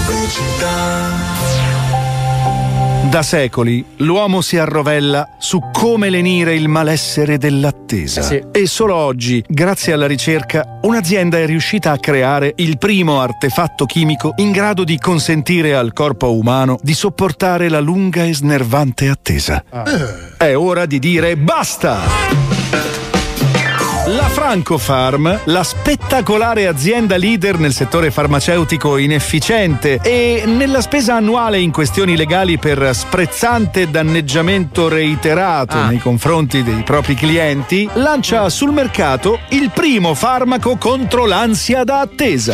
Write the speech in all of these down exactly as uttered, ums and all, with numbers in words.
Da secoli l'uomo si arrovella su come lenire il malessere dell'attesa. Eh sì. E solo oggi, grazie alla ricerca, un'azienda è riuscita a creare il primo artefatto chimico in grado di consentire al corpo umano di sopportare la lunga e snervante attesa. Ah. È ora di dire basta! La Francofarm, la spettacolare azienda leader nel settore farmaceutico inefficiente e nella spesa annuale in questioni legali per sprezzante danneggiamento reiterato ah. nei confronti dei propri clienti, lancia sul mercato il primo farmaco contro l'ansia da attesa.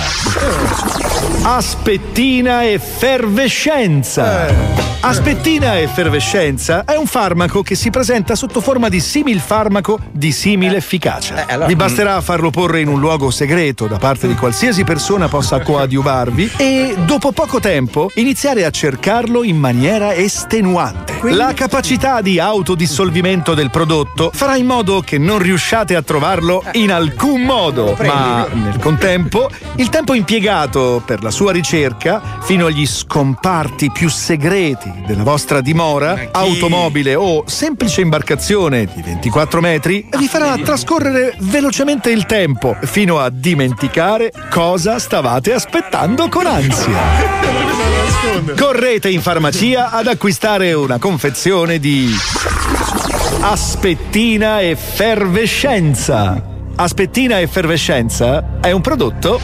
Aspettina Effervescenza. Eh. Aspettina Effervescenza è un farmaco che si presenta sotto forma di similfarmaco di simile efficacia. Eh, allora... Vi basterà farlo porre in un luogo segreto da parte di qualsiasi persona possa coadiuvarvi e dopo poco tempo iniziare a cercarlo in maniera estenuante. Quindi... La capacità di autodissolvimento del prodotto farà in modo che non riusciate a trovarlo in alcun modo, ma nel contempo il tempo impiegato per la sua ricerca fino agli scomparti più segreti della vostra dimora, automobile o semplice imbarcazione di ventiquattro metri vi farà trascorrere velocemente il tempo fino a dimenticare cosa stavate aspettando con ansia. Correte in farmacia ad acquistare una confezione di Aspettina Effervescenza. Aspettina Effervescenza è un prodotto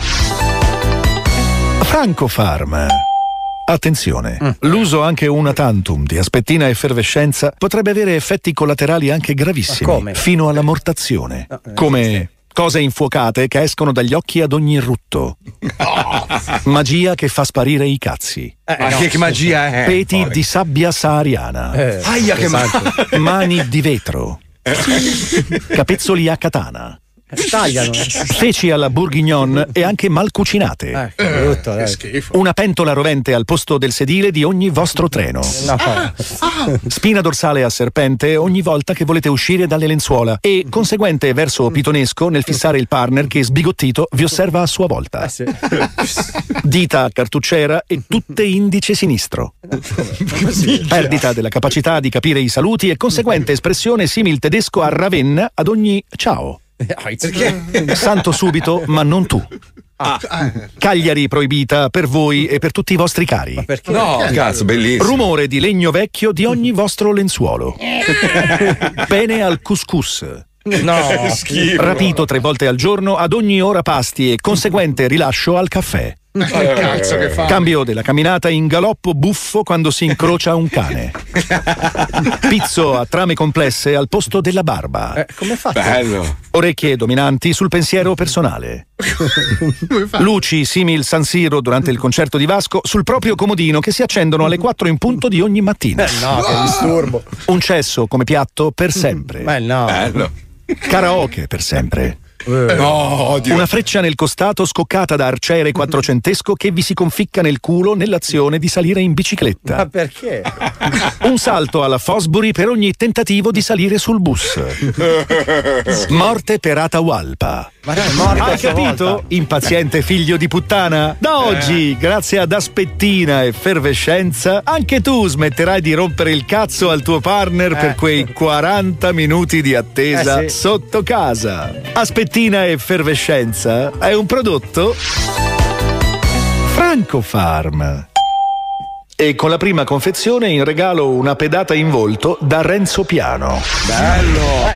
Francofarm. Attenzione, mm. l'uso anche una tantum di Aspettina Effervescenza potrebbe avere effetti collaterali anche gravissimi, come? fino all'ammortazione, no, eh, come cose infuocate che escono dagli occhi ad ogni rutto, Oh. magia che fa sparire i cazzi, Eh, Ma no, che, che magia è? peti Poi. di sabbia sahariana, Eh, Aia, che esatto. mani di vetro, capezzoli a katana, Tagliano. feci alla bourguignon e anche mal cucinate. Eh, brutto, Che dai. schifo. Una pentola rovente al posto del sedile di ogni vostro treno. No. Spina dorsale a serpente ogni volta che volete uscire dalle lenzuola e conseguente verso pitonesco nel fissare il partner che sbigottito vi osserva a sua volta. Eh, sì. Dita a cartucciera e tutte indice sinistro. Perdita della capacità di capire i saluti e conseguente espressione simil tedesco a Ravenna ad ogni ciao. Perché? Santo subito, ma non tu. Cagliari proibita per voi e per tutti i vostri cari. Perché? No, cazzo, bellissimo. Rumore di legno vecchio di ogni vostro lenzuolo. Pene al couscous. No. Schifo. Rapito tre volte al giorno ad ogni ora pasti e conseguente rilascio al caffè. Che cazzo che fa? Cambio della camminata in galoppo buffo quando si incrocia un cane. Pizzo a trame complesse al posto della barba. Eh, come fate? Bello. Orecchie dominanti sul pensiero personale. Luci simil San Siro durante il concerto di Vasco sul proprio comodino che si accendono alle quattro in punto di ogni mattina. Eh, no, che disturbo. Un cesso come piatto per sempre. Beh, no. Bello. Karaoke per sempre. No, odio. Una freccia nel costato scoccata da arciere quattrocentesco che vi si conficca nel culo nell'azione di salire in Ma bicicletta. perché? Un salto alla Fosbury per ogni tentativo di salire sul bus. Morte per Atahualpa. Ma no, è morto Hai a sua capito? volta. Impaziente figlio di puttana. Da oggi, grazie ad Aspettina Effervescenza, anche tu smetterai di rompere il cazzo al tuo partner per quei quaranta minuti di attesa Eh, sì. sotto casa. Aspettina Effervescenza è un prodotto Francofarm. E con la prima confezione in regalo una pedata in volto da Renzo Piano. Bello.